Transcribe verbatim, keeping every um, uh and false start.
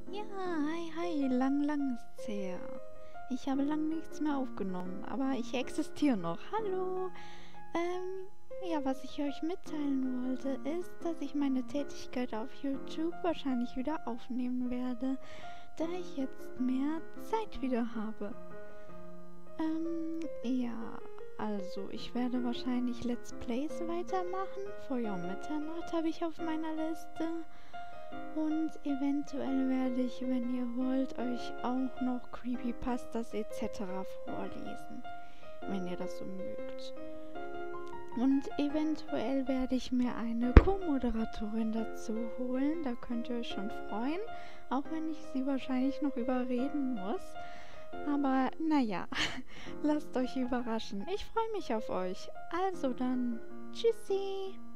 Ja, hi, hi, lang, lang ist's her. Ich habe lang nichts mehr aufgenommen, aber ich existiere noch. Hallo. Ähm, ja, was ich euch mitteilen wollte, ist, dass ich meine Tätigkeit auf YouTube wahrscheinlich wieder aufnehmen werde, da ich jetzt mehr Zeit wieder habe. Ähm, ja, also ich werde wahrscheinlich Let's Plays weitermachen. Feuer und Mitternacht habe ich auf meiner Liste. Und eventuell werde ich, wenn ihr wollt, euch auch noch Creepypastas et cetera vorlesen, wenn ihr das so mögt. Und eventuell werde ich mir eine Co-Moderatorin dazu holen, da könnt ihr euch schon freuen, auch wenn ich sie wahrscheinlich noch überreden muss. Aber naja, lasst euch überraschen. Ich freue mich auf euch. Also dann, tschüssi!